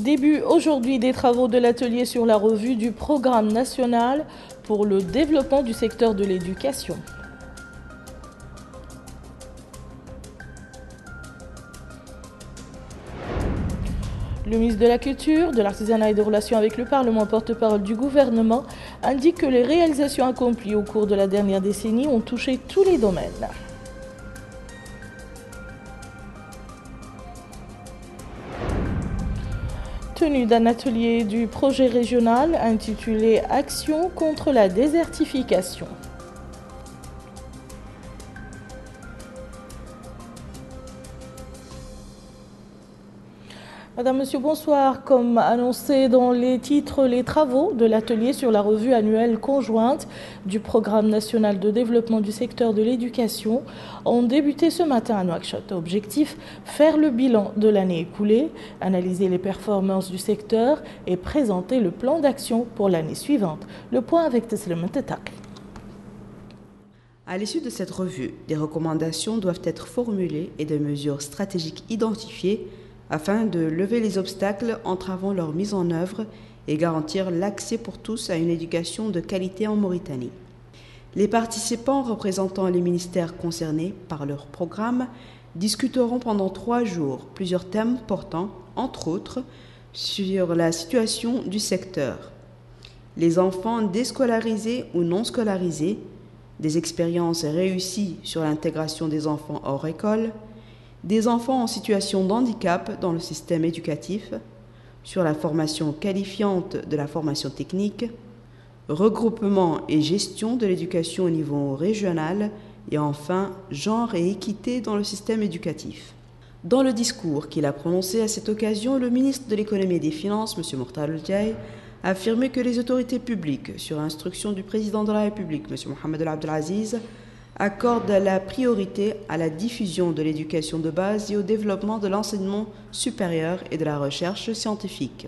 Début aujourd'hui des travaux de l'atelier sur la revue du programme national pour le développement du secteur de l'éducation. Le ministre de la Culture, de l'Artisanat et des Relations avec le Parlement, porte-parole du gouvernement, indique que les réalisations accomplies au cours de la dernière décennie ont touché tous les domaines. Tenue d'un atelier du projet régional intitulé « Action contre la désertification ». Madame, Monsieur, bonsoir. Comme annoncé dans les titres, les travaux de l'atelier sur la revue annuelle conjointe du Programme national de développement du secteur de l'éducation ont débuté ce matin à Nouakchott. Objectif, faire le bilan de l'année écoulée, analyser les performances du secteur et présenter le plan d'action pour l'année suivante. Le point avec Teslim Tetak. À l'issue de cette revue, des recommandations doivent être formulées et des mesures stratégiques identifiées afin de lever les obstacles entravant leur mise en œuvre et garantir l'accès pour tous à une éducation de qualité en Mauritanie. Les participants représentant les ministères concernés par leur programme discuteront pendant 3 jours plusieurs thèmes portant, entre autres, sur la situation du secteur, les enfants déscolarisés ou non scolarisés, des expériences réussies sur l'intégration des enfants hors école, des enfants en situation de handicap dans le système éducatif, sur la formation qualifiante de la formation technique, regroupement et gestion de l'éducation au niveau régional et enfin genre et équité dans le système éducatif. Dans le discours qu'il a prononcé à cette occasion, le ministre de l'Économie et des Finances, M. Mortal El-Djaï, a affirmé que les autorités publiques, sur instruction du président de la République, M. Mohamed El Abdelaziz, accorde la priorité à la diffusion de l'éducation de base et au développement de l'enseignement supérieur et de la recherche scientifique.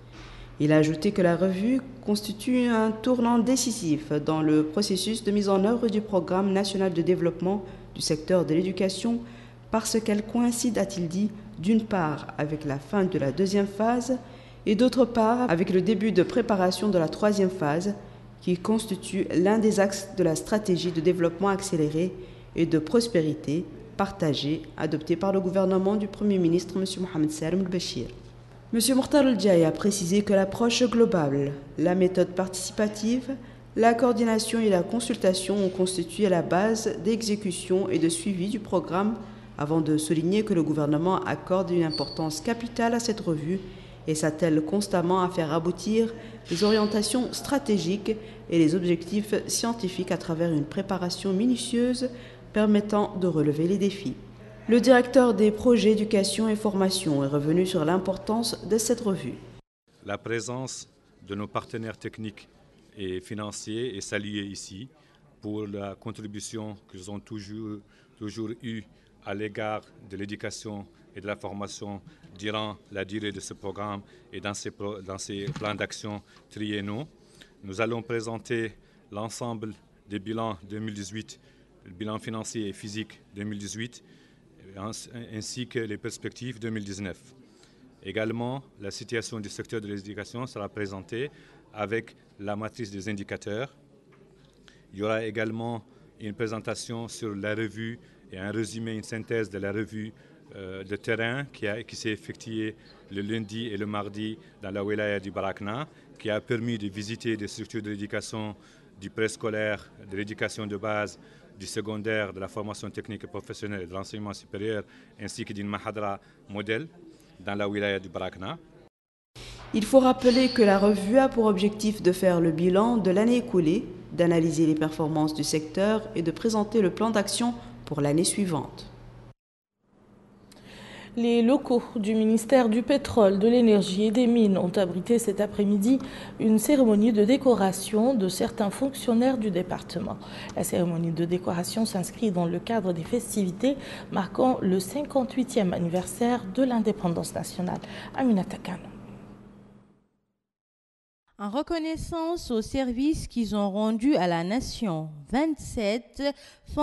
Il a ajouté que la revue constitue un tournant décisif dans le processus de mise en œuvre du programme national de développement du secteur de l'éducation parce qu'elle coïncide, a-t-il dit, d'une part avec la fin de la 2e phase et d'autre part avec le début de préparation de la 3e phase qui constitue l'un des axes de la stratégie de développement accéléré et de prospérité partagée adoptée par le gouvernement du Premier ministre M. Mohamed Salem El-Bachir. M. Mortal El-Djaï a précisé que l'approche globale, la méthode participative, la coordination et la consultation ont constitué la base d'exécution et de suivi du programme avant de souligner que le gouvernement accorde une importance capitale à cette revue et s'attelle constamment à faire aboutir les orientations stratégiques et les objectifs scientifiques à travers une préparation minutieuse permettant de relever les défis. Le directeur des projets éducation et formation est revenu sur l'importance de cette revue. La présence de nos partenaires techniques et financiers est saluée ici pour la contribution qu'ils ont toujours eue à l'égard de l'éducation et de la formation durant la durée de ce programme et dans ces plans d'action triennaux. Nous allons présenter l'ensemble des bilans 2018, le bilan financier et physique 2018, ainsi que les perspectives 2019. Également, la situation du secteur de l'éducation sera présentée avec la matrice des indicateurs. Il y aura également une présentation sur la revue et un résumé, une synthèse de la revue de terrain qui s'est effectuée le lundi et le mardi dans la wilaya du Barakna, qui a permis de visiter des structures de l'éducation, du préscolaire, de l'éducation de base, du secondaire, de la formation technique et professionnelle et de l'enseignement supérieur, ainsi que d'une mahadra modèle dans la wilaya du Barakna. Il faut rappeler que la revue a pour objectif de faire le bilan de l'année écoulée, d'analyser les performances du secteur et de présenter le plan d'action pour l'année suivante. Les locaux du ministère du Pétrole, de l'Énergie et des Mines ont abrité cet après-midi une cérémonie de décoration de certains fonctionnaires du département. La cérémonie de décoration s'inscrit dans le cadre des festivités marquant le 58e anniversaire de l'indépendance nationale. Aminata Kano. En reconnaissance au service qu'ils ont rendu à la nation, 27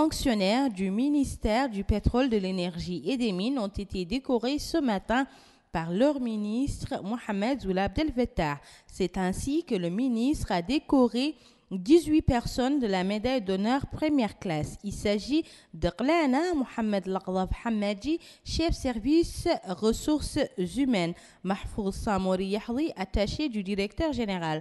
fonctionnaires du ministère du Pétrole, de l'Énergie et des Mines ont été décorés ce matin par leur ministre Mohamed Ould Abdel Fattah. C'est ainsi que le ministre a décoré 18 personnes de la médaille d'honneur première classe. Il s'agit de Qlana Mohamed Laqdaf Hamadi, chef service ressources humaines, Mahfouz Samouri Yahdi, attaché du directeur général,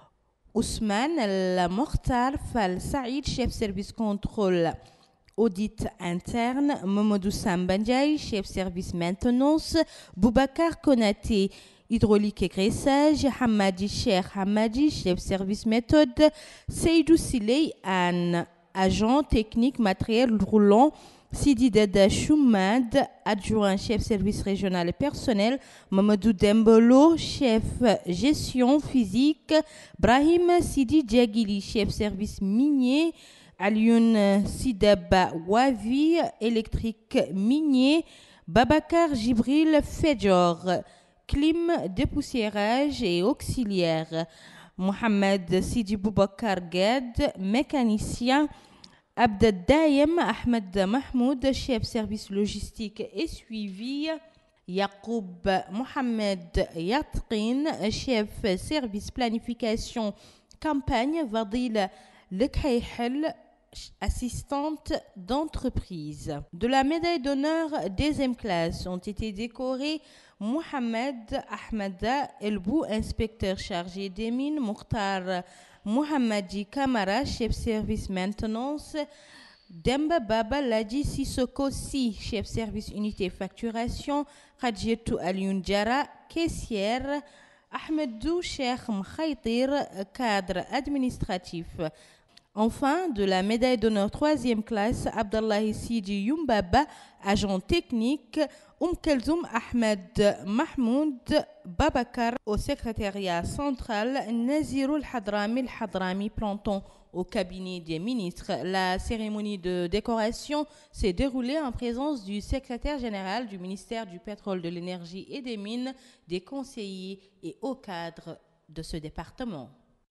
Ousmane El-Mokhtar Fal Saïd, chef service contrôle audit interne, Mamadou Sambandiaï, chef service maintenance, Boubacar Konaté, hydraulique et graissage, Hamadi Cheikh Hamadi, chef service méthode, Seydou Siley Anne, agent technique matériel roulant, Sidi Dada Choumad, adjoint chef service régional et personnel, Mamadou Dembolo, chef gestion physique, Brahim Sidi Djagili, chef service minier, Alioune Sidaba Wavi, électrique minier, Babakar Jibril Fedjor, clim, dépoussiérage et auxiliaire, Mohamed Sidi Boubakar Gad, mécanicien, Abdadayem Ahmed Mahmoud, chef service logistique et suivi, Yacoub Mohamed Yatqin, chef service planification campagne, Vadil Lekhayhel, assistante d'entreprise. De la médaille d'honneur deuxième classe ont été décorés Mohamed Ahmada Elbou, inspecteur chargé des mines, Mokhtar Mohamadi Kamara, chef service maintenance, Demba Baba Ladji Sissoko Si, chef service unité facturation, Khadjetou Alioune Diara, caissière, Ahmedou Cheikh Mkhaytir, cadre administratif. Enfin, de la médaille d'honneur troisième classe, Abdallahi Sidi Yumbaba, agent technique, Kelzoum Ahmed Mahmoud Babakar, au secrétariat central, Nazirul Hadrami planton au cabinet des ministres. La cérémonie de décoration s'est déroulée en présence du secrétaire général du ministère du pétrole, de l'énergie et des mines, des conseillers et hauts cadres de ce département.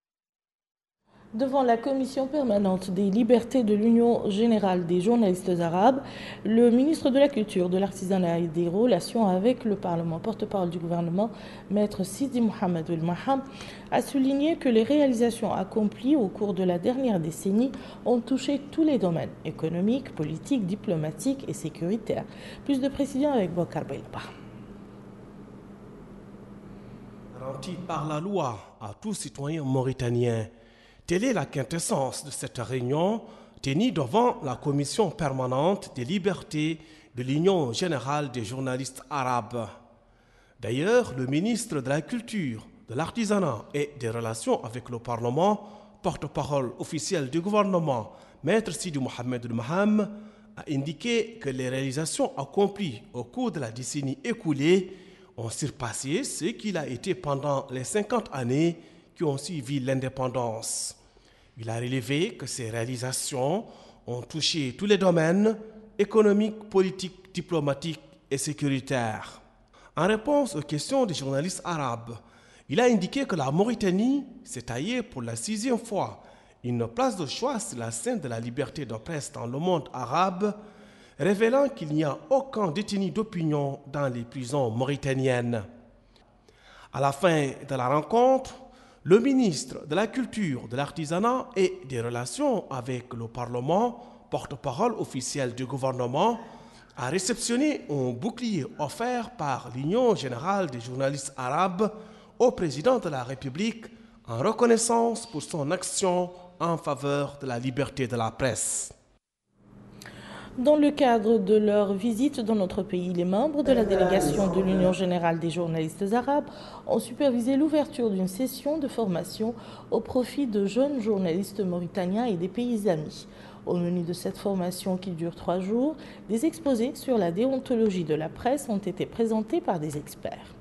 Devant la commission permanente des libertés de l'Union générale des journalistes arabes, le ministre de la Culture, de l'Artisanat et des Relations avec le Parlement, porte-parole du gouvernement, Maître Sidi Mohamed El Maham, a souligné que les réalisations accomplies au cours de la dernière décennie ont touché tous les domaines économiques, politiques, diplomatiques et sécuritaires. Plus de précisions avec Bokar Belba. Garantie par la loi à tout citoyen mauritanien. Telle est la quintessence de cette réunion tenue devant la commission permanente des libertés de l'Union générale des journalistes arabes. D'ailleurs, le ministre de la Culture, de l'Artisanat et des Relations avec le Parlement, porte-parole officiel du gouvernement, Maître Sidi Mohamed El Maham, a indiqué que les réalisations accomplies au cours de la décennie écoulée ont surpassé ce qu'il a été pendant les 50 années qui ont suivi l'indépendance. Il a relevé que ces réalisations ont touché tous les domaines économiques, politiques, diplomatiques et sécuritaires. En réponse aux questions des journalistes arabes, il a indiqué que la Mauritanie s'est taillée pour la 6e fois une place de choix sur la scène de la liberté de presse dans le monde arabe, révélant qu'il n'y a aucun détenu d'opinion dans les prisons mauritaniennes. À la fin de la rencontre, le ministre de la Culture, de l'Artisanat et des Relations avec le Parlement, porte-parole officiel du gouvernement, a réceptionné un bouclier offert par l'Union générale des journalistes arabes au président de la République en reconnaissance pour son action en faveur de la liberté de la presse. Dans le cadre de leur visite dans notre pays, les membres de la délégation de l'Union générale des journalistes arabes ont supervisé l'ouverture d'une session de formation au profit de jeunes journalistes mauritaniens et des pays amis. Au menu de cette formation qui dure 3 jours, des exposés sur la déontologie de la presse ont été présentés par des experts.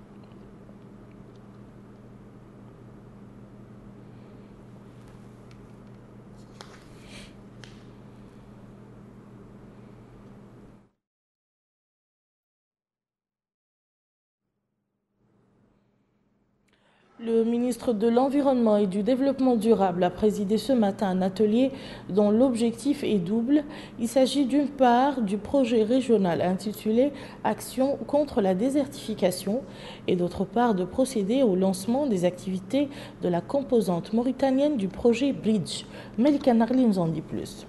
Le ministre de l'Environnement et du Développement durable a présidé ce matin un atelier dont l'objectif est double. Il s'agit d'une part du projet régional intitulé Action contre la désertification et d'autre part de procéder au lancement des activités de la composante mauritanienne du projet Bridge. Melika Narli nous en dit plus.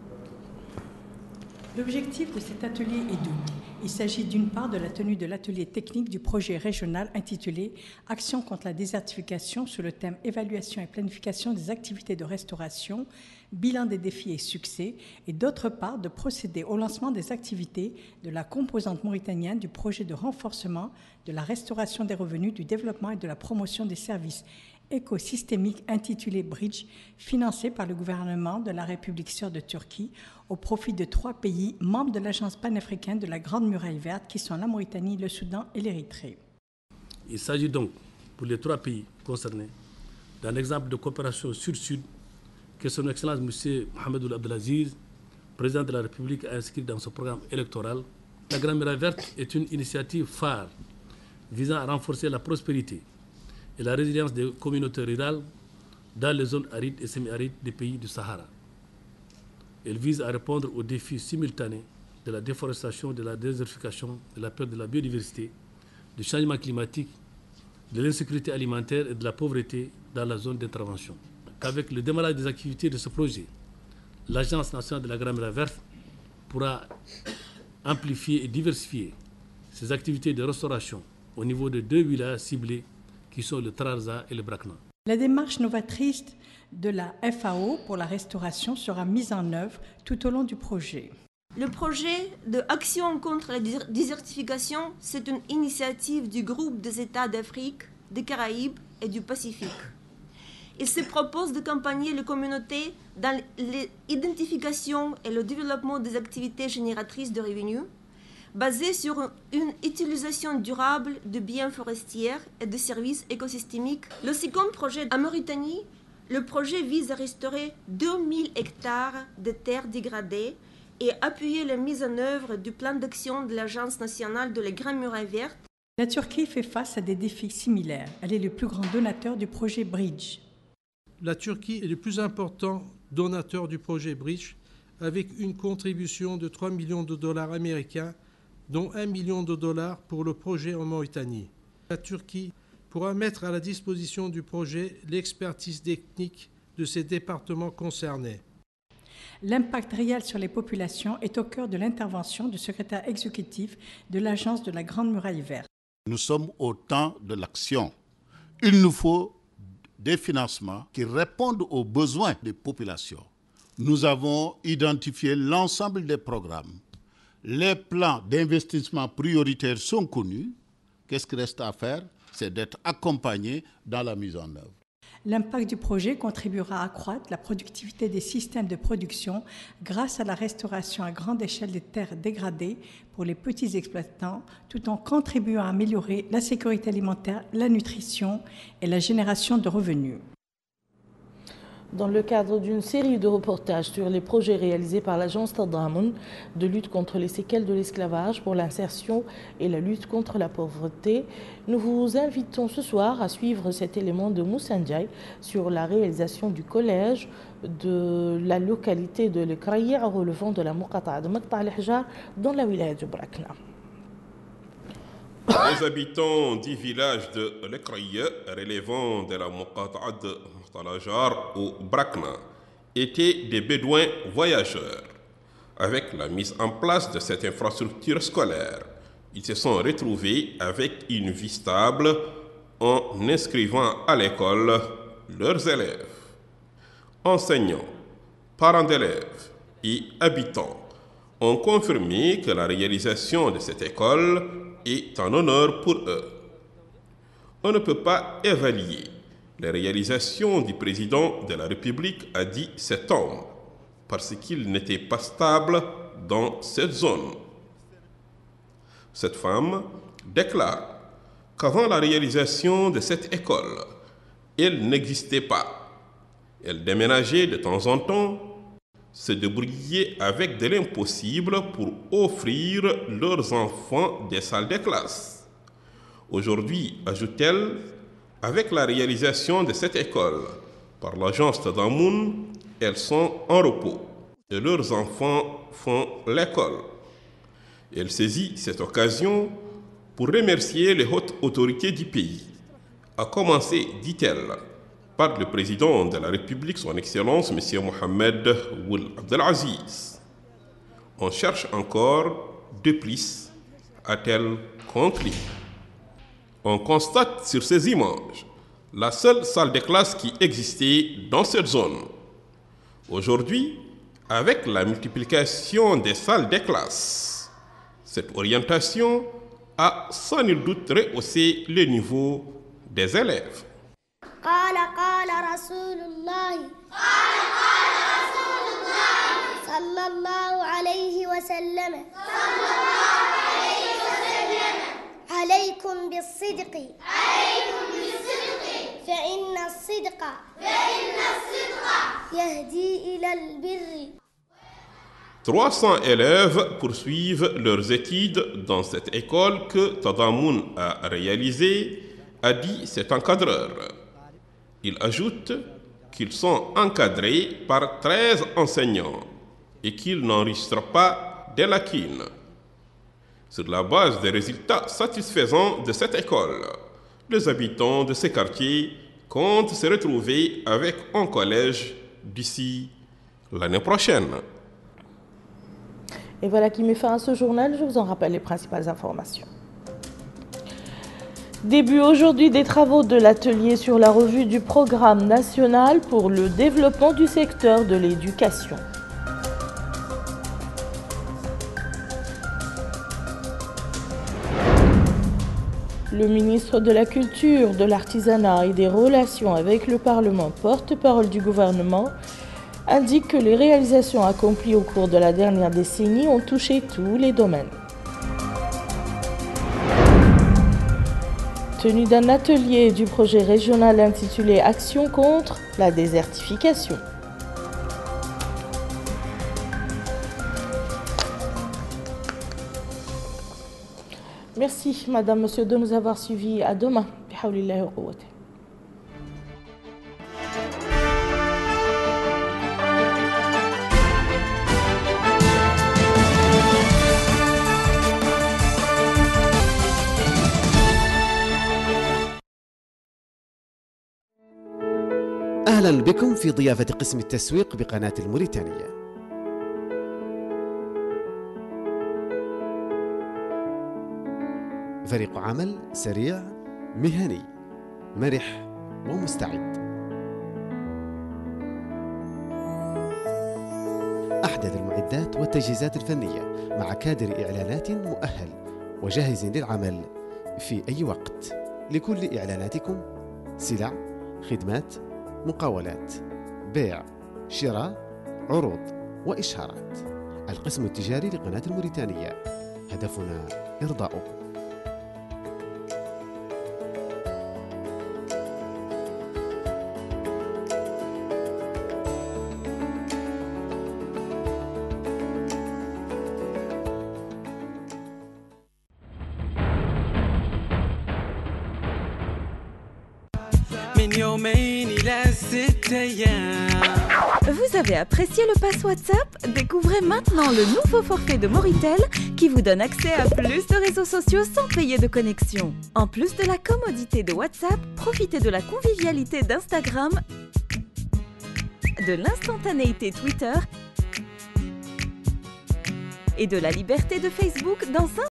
L'objectif de cet atelier est double. Il s'agit d'une part de la tenue de l'atelier technique du projet régional intitulé Action contre la désertification sur le thème évaluation et planification des activités de restauration, bilan des défis et succès, et d'autre part de procéder au lancement des activités de la composante mauritanienne du projet de renforcement de la restauration des revenus, du développement et de la promotion des services écosystémique intitulé Bridge, financé par le gouvernement de la République sœur de Turquie au profit de 3 pays membres de l'Agence panafricaine de la Grande Muraille Verte qui sont la Mauritanie, le Soudan et l'Érythrée. Il s'agit donc pour les 3 pays concernés d'un exemple de coopération sud-sud que son Excellence M. Mohamed Ould Abdelaziz, président de la République, a inscrit dans son programme électoral. La Grande Muraille Verte est une initiative phare visant à renforcer la prospérité et la résilience des communautés rurales dans les zones arides et semi-arides des pays du Sahara. Elle vise à répondre aux défis simultanés de la déforestation, de la désertification, de la perte de la biodiversité, du changement climatique, de l'insécurité alimentaire et de la pauvreté dans la zone d'intervention. Qu'avec le démarrage des activités de ce projet, l'Agence nationale de la Grande Muraille Verte pourra amplifier et diversifier ses activités de restauration au niveau de 2 villages ciblés qui sont le Trarza et le Brakna. La démarche novatrice de la FAO pour la restauration sera mise en œuvre tout au long du projet. Le projet de Action contre la désertification, c'est une initiative du groupe des États d'Afrique, des Caraïbes et du Pacifique. Il se propose d'accompagner les communautés dans l'identification et le développement des activités génératrices de revenus, basé sur une utilisation durable de biens forestiers et de services écosystémiques. Le second projet en Mauritanie, le projet vise à restaurer 2000 hectares de terres dégradées et appuyer la mise en œuvre du plan d'action de l'Agence nationale de la Grande Muraille Verte. La Turquie fait face à des défis similaires. Elle est le plus grand donateur du projet Bridge. La Turquie est le plus important donateur du projet Bridge avec une contribution de 3 millions de dollars américains, dont 1 million de dollars pour le projet en Mauritanie. La Turquie pourra mettre à la disposition du projet l'expertise technique de ces départements concernés. L'impact réel sur les populations est au cœur de l'intervention du secrétaire exécutif de l'Agence de la Grande Muraille Verte. Nous sommes au temps de l'action. Il nous faut des financements qui répondent aux besoins des populations. Nous avons identifié l'ensemble des programmes. Les plans d'investissement prioritaires sont connus. Qu'est-ce qui reste à faire? C'est d'être accompagné dans la mise en œuvre. L'impact du projet contribuera à accroître la productivité des systèmes de production grâce à la restauration à grande échelle des terres dégradées pour les petits exploitants, tout en contribuant à améliorer la sécurité alimentaire, la nutrition et la génération de revenus. Dans le cadre d'une série de reportages sur les projets réalisés par l'agence Tadamun de lutte contre les séquelles de l'esclavage pour l'insertion et la lutte contre la pauvreté, nous vous invitons ce soir à suivre cet élément de Moussandiaï sur la réalisation du collège de la localité de l'Ekraïa relevant de la Muqata'a de Maqta' al-Hjar dans la wilaya de Brakna. Les habitants du village de l'Ekraïa relevant de la Muqata'a de Maqta' al-Hjar au Brakna étaient des bédouins voyageurs. Avec la mise en place de cette infrastructure scolaire, ils se sont retrouvés avec une vie stable en inscrivant à l'école leurs élèves. Enseignants, parents d'élèves et habitants ont confirmé que la réalisation de cette école est un honneur pour eux. On ne peut pas évaluer les réalisations du président de la République, a dit cet homme, parce qu'il n'était pas stable dans cette zone. Cette femme déclare qu'avant la réalisation de cette école, elle n'existait pas. Elle déménageait de temps en temps, se débrouillait avec de l'impossible pour offrir leurs enfants des salles de classe. Aujourd'hui, ajoute-t-elle, Avec la réalisation de cette école par l'agence Tadamoun, elles sont en repos et leurs enfants font l'école. Elle saisit cette occasion pour remercier les hautes autorités du pays, à commencer, dit-elle, par le président de la République, son Excellence, M. Mohamed Ould Abdelaziz. On cherche encore de plus, a-t-elle conclu. On constate sur ces images la seule salle de classe qui existait dans cette zone. Aujourd'hui, avec la multiplication des salles de classe, cette orientation a sans nul doute rehaussé le niveau des élèves. قال رسول الله صلى الله عليه وسلم عليكم بالصدق فإن الصدق يهدي إلى البر. 300 élèves poursuivent leurs études dans cette école que Tadamoun a réalisée, a dit cet encadreur. Il ajoute qu'ils sont encadrés par 13 enseignants et qu'ils n'enregistrent pas des lacunes. Sur la base des résultats satisfaisants de cette école, les habitants de ces quartiers comptent se retrouver avec un collège d'ici l'année prochaine. Et voilà qui met fin à ce journal. Je vous en rappelle les principales informations. Début aujourd'hui des travaux de l'atelier sur la revue du programme national pour le développement du secteur de l'éducation. Le ministre de la Culture, de l'Artisanat et des Relations avec le Parlement, porte-parole du gouvernement, indique que les réalisations accomplies au cours de la dernière décennie ont touché tous les domaines. Tenue d'un atelier du projet régional intitulé Action contre la désertification. Merci, Madame, Monsieur, de nous avoir suivis. À demain. Bihawlillahi wa quwwati. أهلا بكم في ضيافة قسم التسويق بقناة الموريتانية. فريق عمل سريع مهني مرح ومستعد. أحدث المعدات والتجهيزات الفنية مع كادر إعلانات مؤهل وجاهز للعمل في أي وقت. لكل إعلاناتكم سلع، خدمات، مقاولات، بيع، شراء، عروض وإشهارات. القسم التجاري لقناة الموريتانية، هدفنا إرضاؤكم. Vous avez apprécié le pass WhatsApp? Découvrez maintenant le nouveau forfait de Moritel qui vous donne accès à plus de réseaux sociaux sans payer de connexion. En plus de la commodité de WhatsApp, profitez de la convivialité d'Instagram, de l'instantanéité Twitter et de la liberté de Facebook dans un